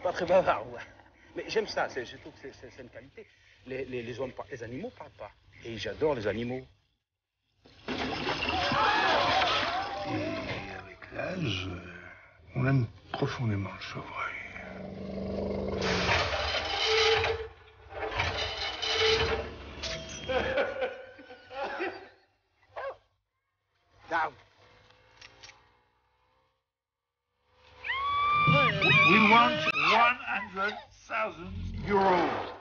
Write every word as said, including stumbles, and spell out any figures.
pas très bavard, ouais. Mais j'aime ça, je trouve que c'est une qualité. Les, les, les, hommes, les animaux parlent pas. Et j'adore les animaux. Et avec l'âge, on aime profondément le chevreuil. Down. We want one hundred thousand euros.